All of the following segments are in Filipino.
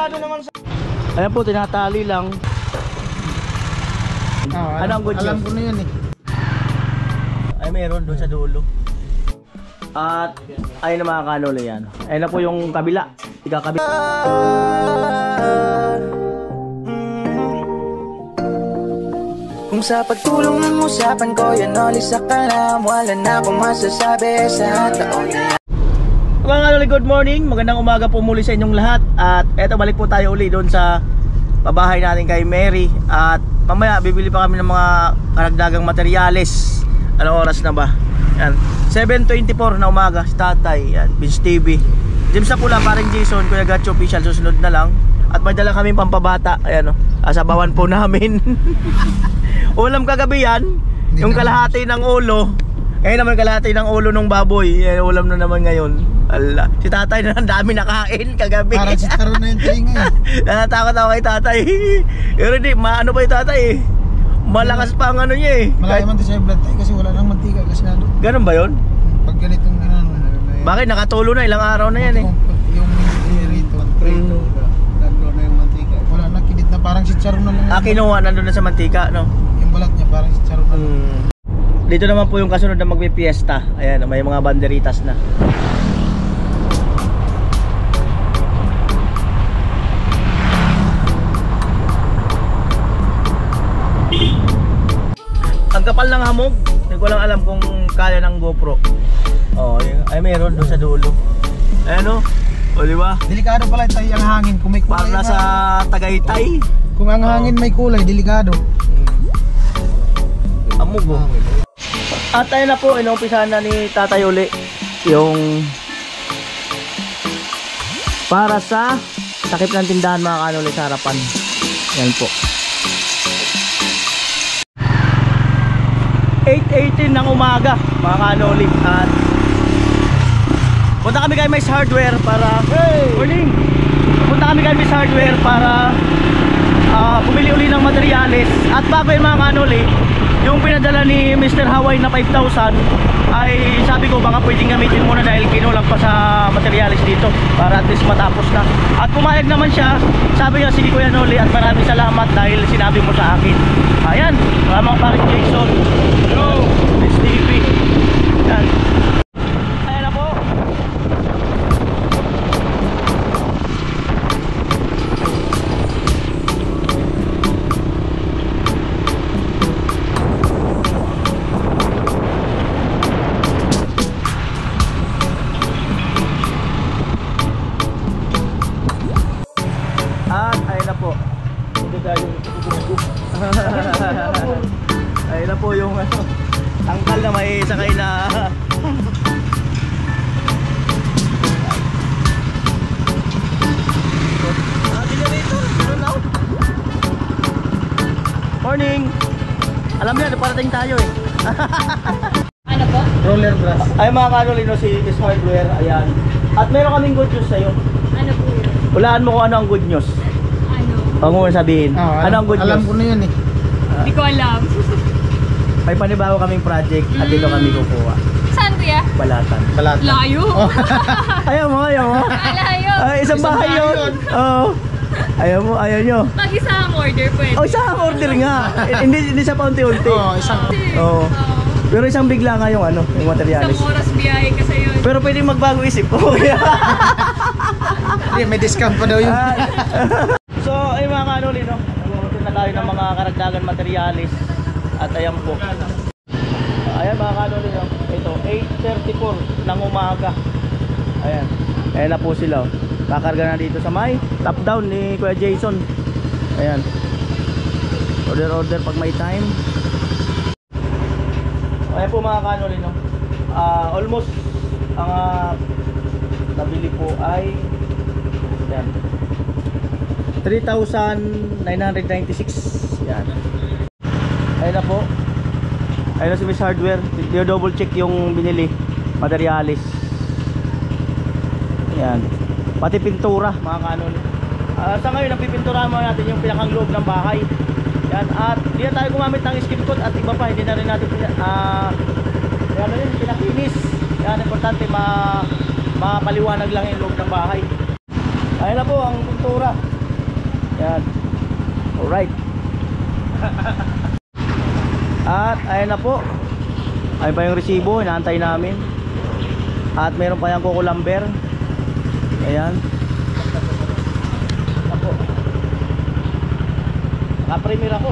Delikado naman sa... Ayan po, tinatali lang. Ano ang good news? Alam ko na yun eh. Ay, meron doon sa dulo. At ayun na mga kanole yan. Ayun na po yung kabila. Ikakabila. Kung sa pagtulong ng usapan ko yan ulit sa kalam, wala na akong masasabi sa taon na yan. Mga kanole, good morning. Magandang umaga po muli sa inyong lahat. At eto, balik po tayo uli doon sa pabahay natin kay Mary. At mamaya bibili pa kami ng mga karagdagang materyales. Anong oras na ba? Yan, 7:24 na umaga. Si tatay, yan, Vince TV, James na pula, paring Jason, Kuya Gacho official, susunod na lang. At may dala kami pampabata. Ayan o, asabawan po namin. Ulam kagabi yan, yung kalahati ng ulo. Ngayon naman kalahati ng ulo ng baboy. Yan, ulam na naman ngayon. Ala, si tatay na ang dami nakain kagabi. Parang si Taro na yung tinga eh. Natatakot ako kay tatay. Pero di, maano pa yung tatay eh. Malakas pa ang ano niya eh. Malaki man din sa blood tayo kasi wala nang mantika kasi ano. Ganun ba yun? Pag ganitong ano. Bakit nakatulo na, ilang araw na yan eh. Yung rito. Naglo na yung mantika. Wala na, kinit na parang si Charo na lang. Kinuha nandun na sa mantika, no? Yung balat niya parang si Charo na lang. Dito naman po yung kasunod na magpipiesta. Ayan, may mga banderitas na. Ang kapal ng hamog. Hindi ko lang alam kung kaya ng GoPro. Oh, ay meron doon sa dulo. Ayan o. O diba? Delikado pala tayo ang hangin. Kung may kulay Parang nasa Tagaytay. Kung ang hangin may kulay, delikado. Hamog o. At ayun na po, inumpisahan na ni Tatay uli yung para sa takip ng tindahan mga kanuli sa harapan. Yan po. 8:18 ng umaga mga kanoli. At punta kami kay Miss Hardware para morning. Punta kami kay Miss Hardware para bumili uli ng materyales. At bago yun mga kanoli, yung pinadala ni Mr. Hawaii na 5,000 ay sabi ko baka pwedeng gamitin muna dahil kinulang pa sa materyales dito para at least matapos na. At pumayag naman siya. Sabi niya, sige Kuya Noli, at maraming salamat dahil sinabi mo sa akin. Ayan, maraming paring Jason. Yo, Vince TV. Yan. Ayan na po. Ayun na po yung ano, tangkal na may sakay na morning. Alam niya, parating tayo eh. Ano po? Roller brush. Ay mga kanolino, si Miss Hardware. Ayan. At meron kaming good news sa'yo. Ano po yun? Hulaan mo kung ano ang good news. Ano? Huwag mo sabihin. Ano ang good news? Alam ko na yun eh. Hindi ko alam. May panibago kaming project at dito kami kukuha. Saan kuya? Balatan. Balatan. Layo. Ayaw mo, ayaw mo. Layo. Ay, isang bahay yun. Oo. Ayaw mo, ayaw nyo. Pag isang order pwede. Oh, isang order nga. Hindi sa paunti-unti. Oo, isang. Oo. Pero isang bigla nga yung ano, yung materialis. Isang oras biyahe kasi yun. Pero pwede magbago isip ko. May discount pa daw yun. So, ay mga kanuli, no? Nagmumuntin na tayo ng mga karagdagan materialis. At ayan po. Ayan mga kanuli, no? Ito, 8:34 ng umaga. Ayan. Ayan na po sila. Oh. Kakarga na dito sa may top down ni Kuya Jason. Ayan. Order pag may time. Ayan po mga kanoli, no? Almost ang nabili po ay yan 3,996. Yan. Ayan na po. Ayan na si Miss Hardware. Double check yung binili materialis. Yan. Pati pintura mga kanoli. Sa ngayon napipinturahan mo natin yung pinakang loob ng bahay. Yan. At hindi na tayo gumamit ng skim coat at iba pa, hindi na rin natin pinakinis. Yan, importante mapaliwanag lang yung loob ng bahay. Ayun na po ang pintura. Yan. Alright. At ayan na po. Ayun pa yung resibo, inaantay namin. At meron pa yung Coco Lumber. Ayan. Ako. Naka-premier ako.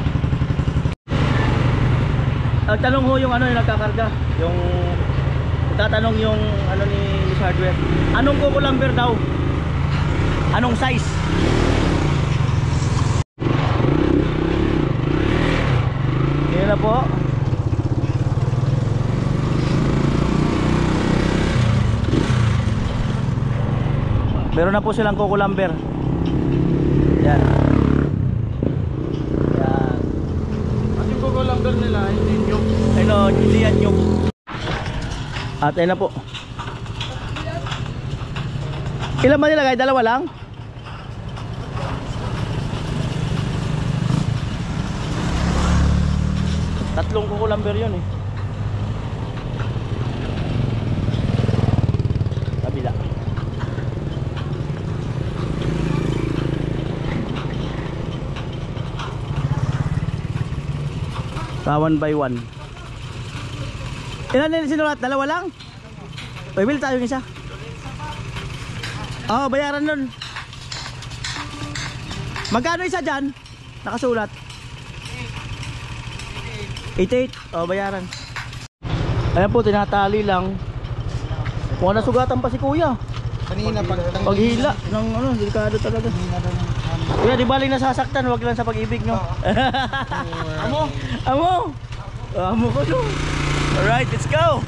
Nagtanong ho yung ano yung nagkakarga. Yung tatanong yung ano ni Miss Hardware. Anong Coco Lumber daw? Anong size? Yan na po. Meron na po silang Coco Lumber. Yan. Yan. At yung Coco Lumber nila, hindi nyo. Ano, hindi yan yung. At ayun na po. Ilan ba nilagay? Dalawa lang? Tatlong Coco Lumber yun eh. Kabila. Sa 1 by 1. Ilan na sinulat? Dalawa lang? O, bil tayo ng isa. Oo, bayaran nun. Magkano isa dyan? Nakasulat 88. O, bayaran. Ayan po, tinatali lang. Mukhang nasugatan pa si kuya. Kanina Paghila ng ano, delikado talaga. Kuya, di baling nasasaktan, wag lang sa pag-ibig, no? Amo! Amo! Amo ko no. Alright, let's go!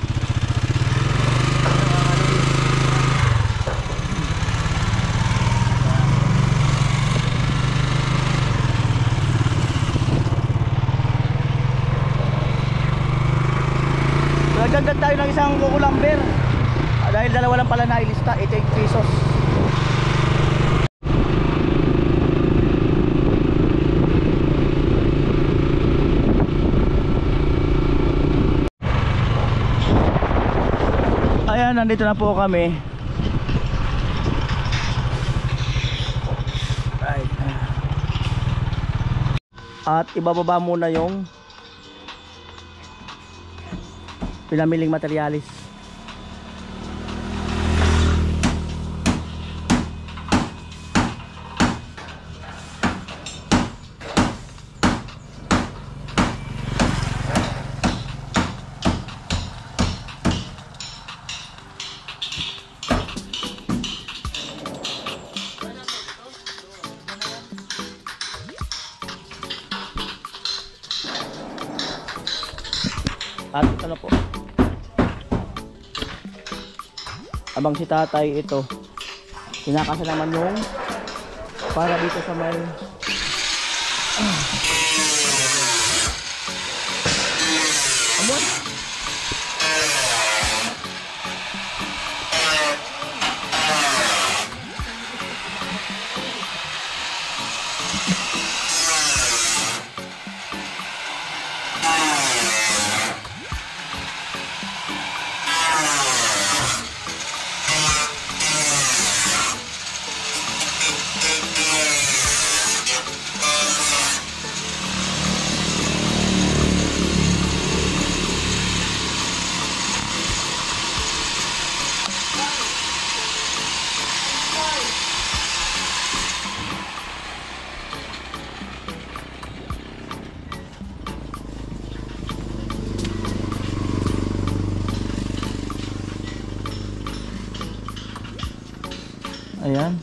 Nagdagdag tayo ng isang Coco Lumber. Dahil dalawa lang pala na ilista, 88 pesos. Ayan, nandito na po kami. Right. At ibababa muna yung pinamiling materialis. At ito na po. Abang si tatay ito, kinakasa naman yung para dito sa may amon. Ayan.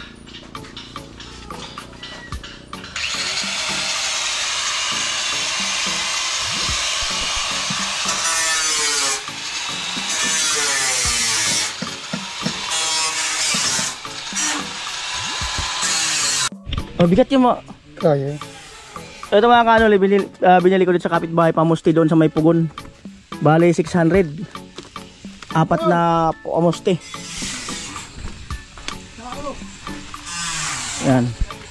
Oh, bigat yung mo. Kaya. Ito mga kanol, binili ko dito sa kapitbahay pamusti doon sa may pugon. Bale 600. Apat na pamusti. Yan.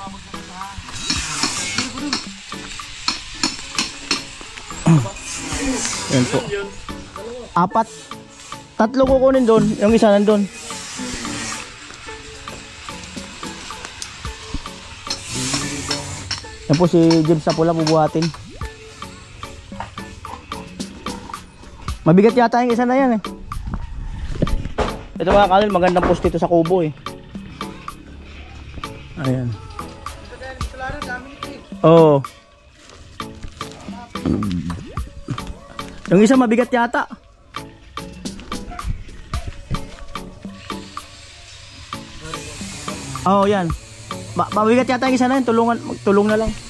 Yan po. Apat. Tatlo kukunin doon. Yung isa nandun. Yan po si James na pula bubuhatin. Mabigat yata yung isa na yan eh. Ito mga kalil, magandang poste ito sa kubo eh. Ayan. Oo. Yung isa mabigat yata. Oo, yan. Mabigat yata yung isa na yun. Tulong na lang.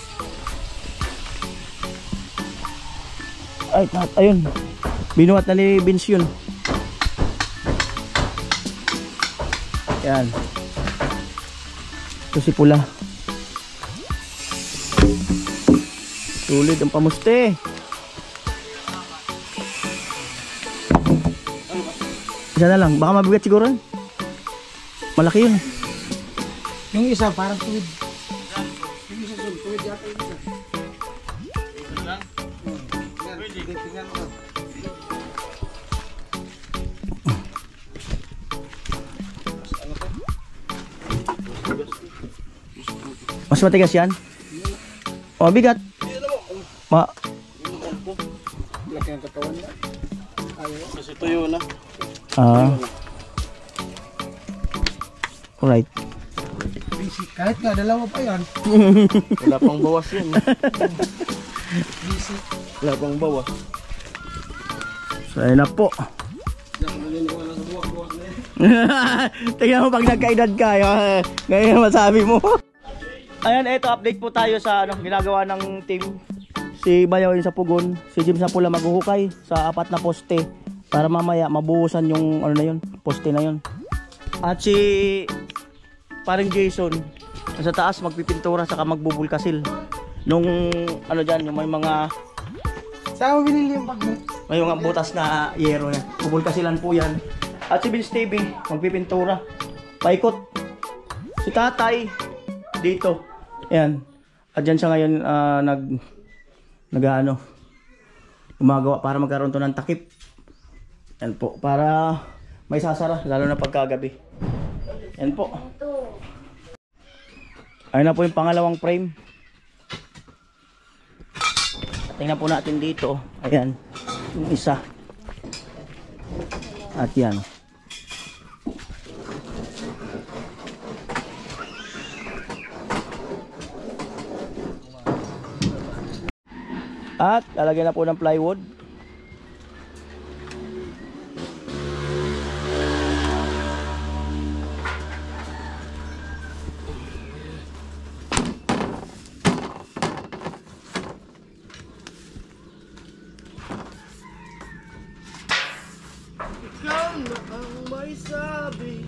Ay, ayun. Binuhat na ni Vince yun. Yan. Ito si pula. Sulit ang pamuste. Isa na lang. Baka mabigat siguro. Malaki yun. Yung isa parang tuwid. Yung isa dun, tuwid yata yung isa. Ito lang? Yan, tingnan mo. Mas matigas yan? O, bigat. Laki ang katawan niya. Ayaw. Kasi tuyo na. Alright. Basic. Kahit nga, dalawa pa yan. Wala pang bawas yun. Basic. Wala pang bawas. So, ayun na po. Tingnan mo pag nagkaedad ka, ngayon masabi mo. Ayan, eto update po tayo sa ginagawa ng team. Si Bayaw yun sa pugon, si Jim sa pula maghuhukay sa 4 na poste para mamaya mabuhusan yung poste na yun. At si parang Jason sa taas magpipintura saka magbubulkasil. Nung dyan, yung may mga Saan mo binili yung bag mo? may mga butas na yero yan. Bubulkasilan po yan. At si Vince TV magpipintura. Paikot. Si tatay dito. Ayan. At dyan siya ngayon gumagawa para magkaroon to ng takip. Yan po. Para may sasara. Lalo na pagkagabi. Yan po. Ayun na po yung pangalawang frame. Tingnan po natin dito. Ayan. Yung isa. At yan. At lalagyan na po ng plywood. Ikaw na ang may sabi.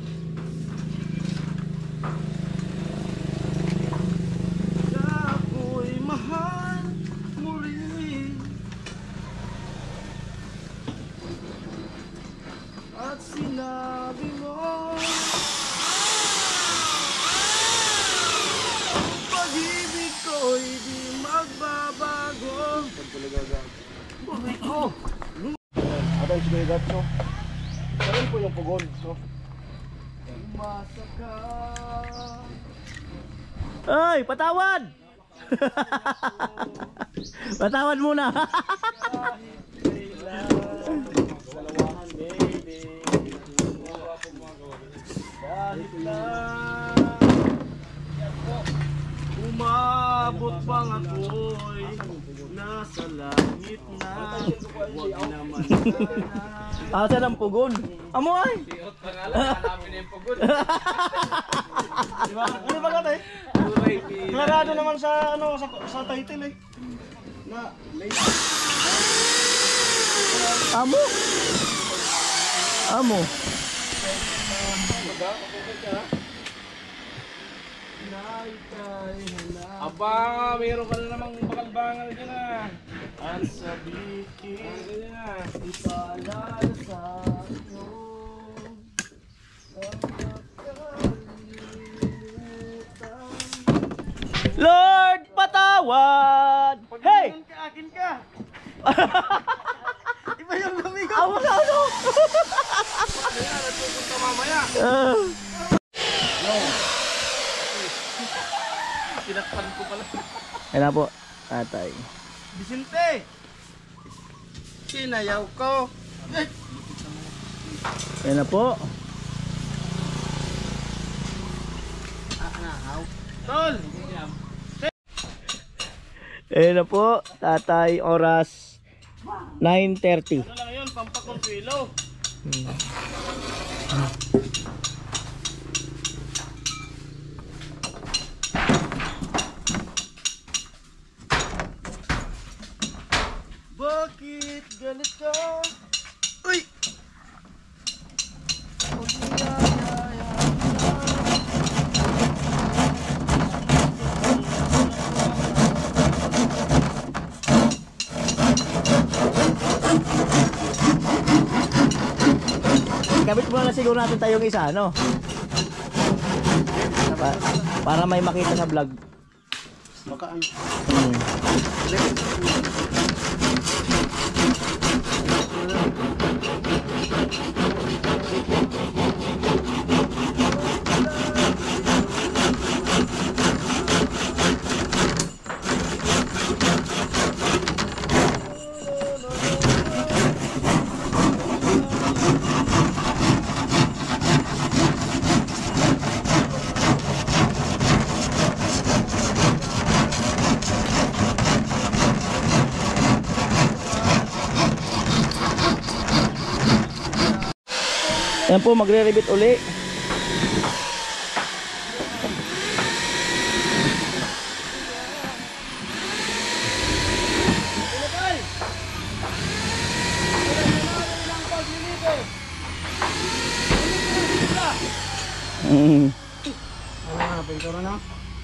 Na ako'y mahal mo rin. At sinabi mo pag-ibig ko'y di magbabago. Buhay ko. Adan si Kuya Gatso. Karoon po yung pugon. So, Umasa ka. Ay, patawad! Patawad muna. Dalawahan, baby. Kahit na umabot bang ako'y nasa langit na. Huwag naman sana. Asa ng pugon? Amo ay. diba? Ano ba katay? Klarado naman sa sa title eh. Na Amo. Amo. Aba, meron ka na namang bakalbangal dyan ah. Ang sabihin na ipaalala sa iyo. Lord, patawad. Hey! akin ka. Iba yung lumigo. Amo na ano? Kaya nagpupunta mamaya. Ah. Tinakpan ko pala. Ayan na po, tatay. Vicente! Sinayaw ko. Ayan na po. Tol! Ayan na po, tatay, oras 9:30. Ano lang yun, pampakonsuelo. Bakit ganito? Uy! Kabit mo na siguro natin tayong isa, no? Para may makita sa vlog. Baka ang... Ayan po, magre-rebit uli. Ano na, pintura na?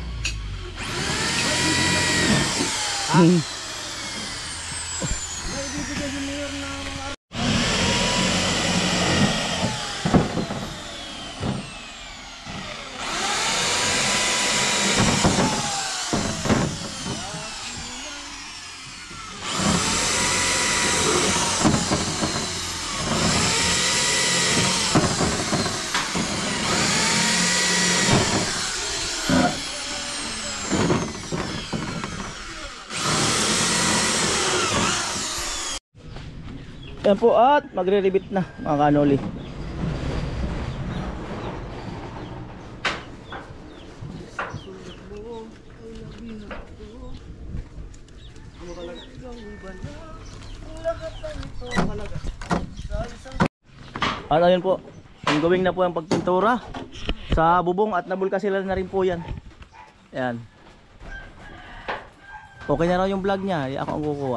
Ayan po, at magre-rebit na mga kanoli. At ayun po, ongoing na po ang pagpintura sa bubong at nabulkasilan na rin po yan. Ayan. Okay na raw yung vlog niya, ako ang kukuha.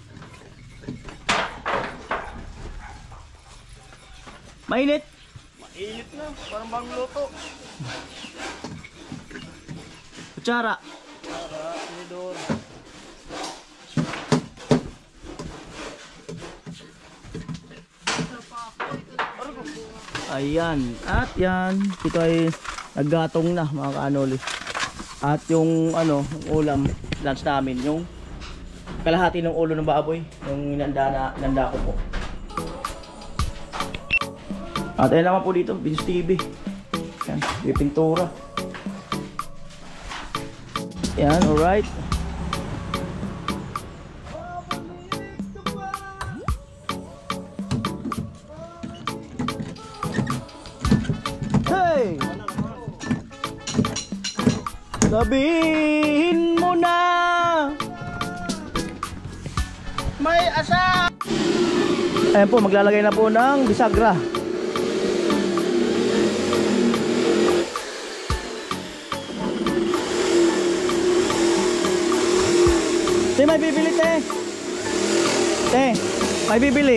Mainit. Mainit na, parang bang luto. Kutsara. Tinidor. Ayan. At yan. Ito ay naggatong na mga kaanoli. At yung ano, yung ulam, lunch namin. Yung kalahati ng ulo ng baboy. Yung inanda ko po. At ayun naman po dito, Vince TV. Yan, may pintura. Yan, alright. Hey! Sabihin mo na May asa! ayan po, maglalagay na po ng bisagra. Te, may bibili te. Te, may bibili.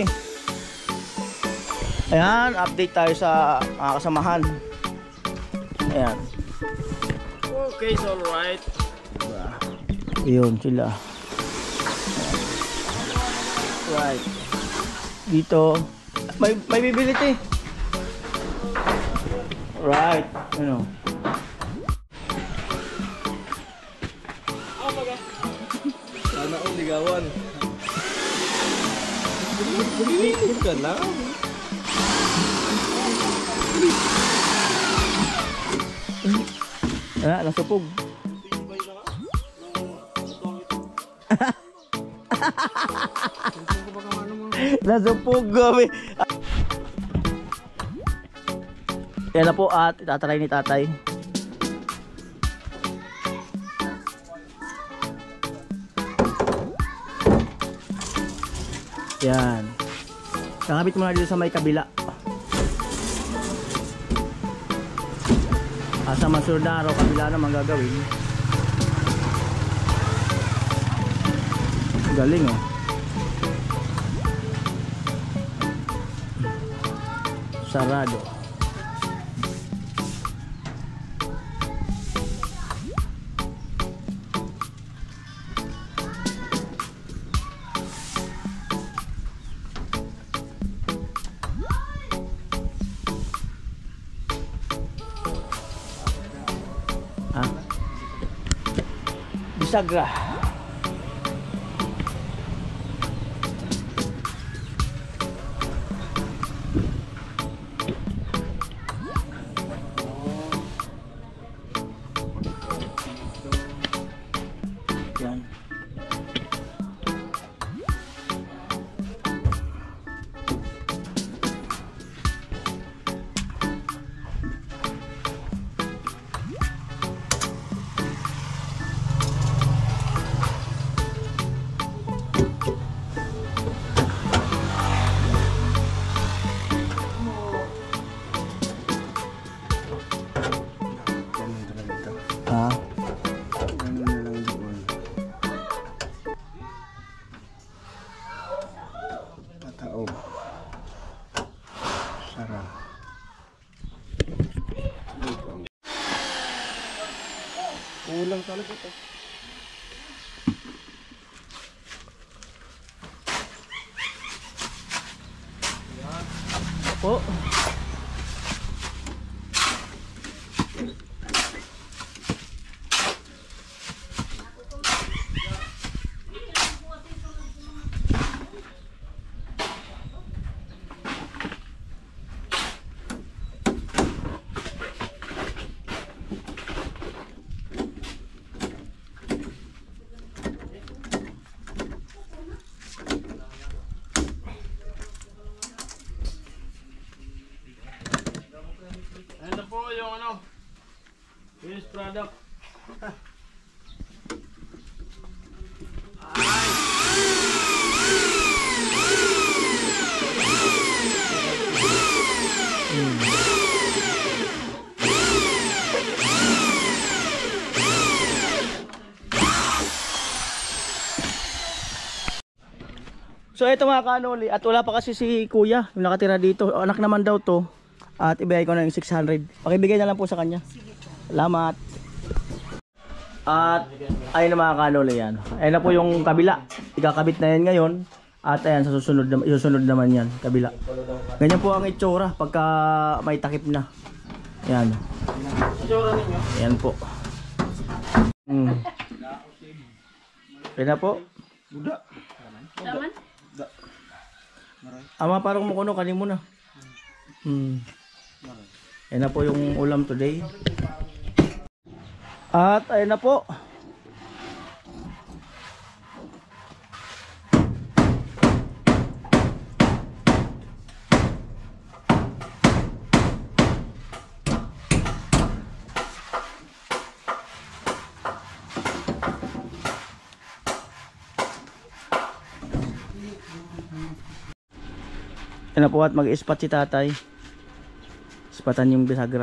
Ayan, update tayo sa mga kasamahan. Ayan. Okay, it's alright. Ayun sila. Right. Dito, may bibili te. Right. Ano? Sana all ligawan. Bumibig ka lang. Ah, nasupog. Nasupog kami. Yan na po at itatry ni tatay. Yan. Kakabit mo na dito sa may kabila. Sa masunod na araw, kabila naman gagawin. Galing oh. Sarado. Bisagra. Yan. Ha? Tataob. Sarap. Kulang talaga ito. Po. Ayan na po yung ano, finished product. So ito mga kanoli, at wala pa kasi si kuya yung nakatira dito. Anak naman daw to. At ibigay ko na yung 600. Pakibigay na lang po sa kanya. Salamat. At ayun na mga kanoli yan. Ayun na po yung kabila. Ikakabit na yan ngayon. At ayan, sa susunod naman yan, kabila. Ganyan po ang itsura pagka may takip na. Yan. Yan po. Ayun na po. Taman? Ama parang mukuno kanin mo na. Yan na po yung ulam today. At ayun na po. Yan na po at mag-ispat si tatay. Ispatan yung bisagra.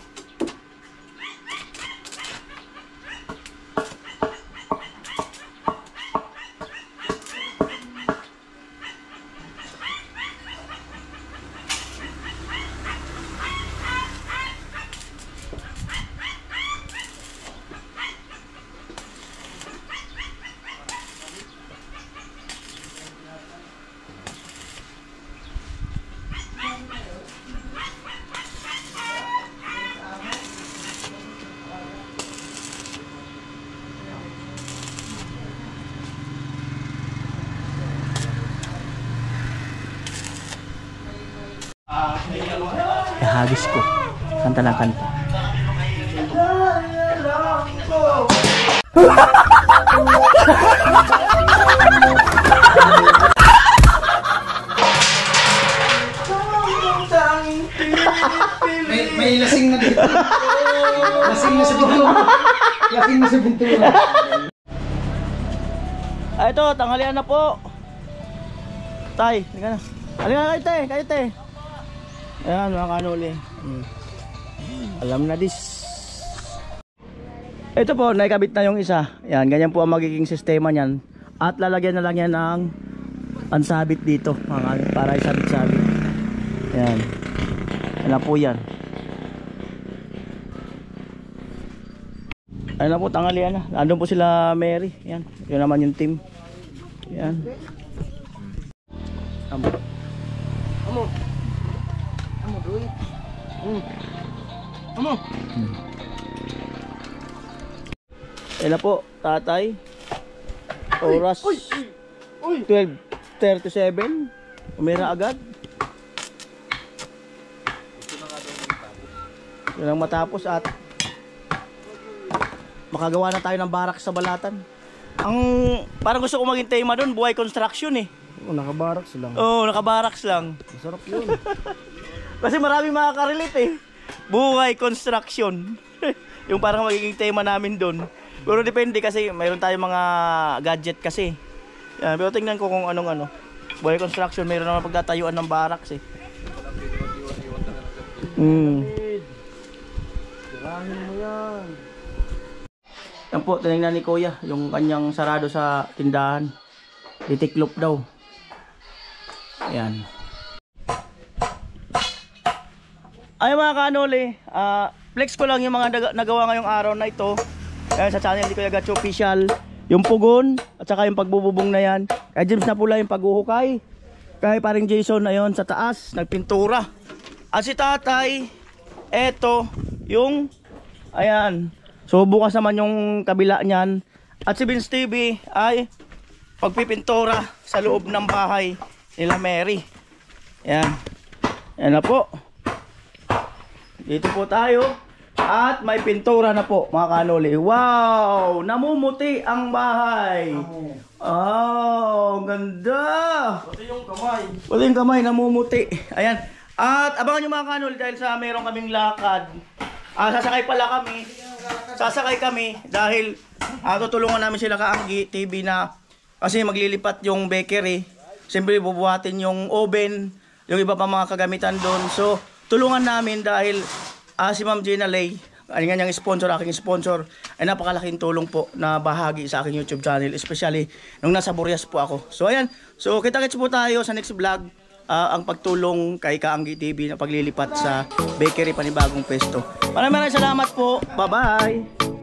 Hagis ko. Kanta lang kanta. Lasing na sa pintura. Lasing na sa pintura. Ay, ito, tanghalian na po. Tay, halika na. Halika na kayo, te. Ayan, mga kanuli. Alam na dis. Ito po, naikabit na yung isa. Ayan, ganyan po ang magiging sistema niyan. At lalagyan na lang yan ng pansabit dito, mga kanuli, para isabit-sabit. Ayan. Ayan po yan. Ayan na po, tanghalian na. Nandun po sila Mary. Ayan, yun naman yung team. Ayan. Amo. Ayan na po, tatay. Oras 12:37. Umira agad. Yun ang matapos at makagawa na tayo ng barak sa Balatan. Ang parang gusto ko maging tema doon, buhay construction eh. Oh, nakabaraks lang. Oo, nakabaraks lang. Masarap yun. Kasi marami makaka-relate eh. Buhay construction. Yung parang magiging tema namin doon. Pero depende kasi mayroon tayong mga gadget kasi. Yan, pero tingnan ko kung anong ano. Buhay construction, mayroon naman pagtatayuan ng barracks eh. Tirahin mo yan. Yan po, tinignan ni Kuya yung kanyang sarado sa tindahan. Ditiklop daw. Ayan. Ay mga kanoli, flex ko lang yung mga nagawa ngayong araw na ito. Ayan, sa channel ni Kuya Gatcho Official. Yung pugon at saka yung pagbububong na yan. Kay James na pula yung paghuhukay. Kay paring Jason na yon sa taas, nagpintura. At si tatay, eto yung ayan. So bukas naman yung kabila niyan. At si Vince TV ay pagpipintura sa loob ng bahay nila Mary. Ayan. Ayan na po. Dito po tayo. At may pintura na po mga kanoli. Wow! Namumuti ang bahay. Oh, ganda. Pati yung kamay. Pati yung kamay namumuti. Ayan. At abangan nyo mga kanoli dahil sa meron kaming lakad. Sasakay kami dahil tutulungan namin sila Kaanggi TV na kasi maglilipat yung bakery. Siyempre bubuhatin yung oven, yung iba pa mga kagamitan doon. So tulungan namin dahil si Ma'am Gina Lay, ang niyang sponsor, aking sponsor, ay napakalaking tulong po na bahagi sa aking YouTube channel, especially nung nasa Burias po ako. So ayan, so kita-kits po tayo sa next vlog. Ang pagtulong kay Kaanggi TV na paglilipat sa bakery panibagong pwesto. Maraming salamat po. Bye-bye.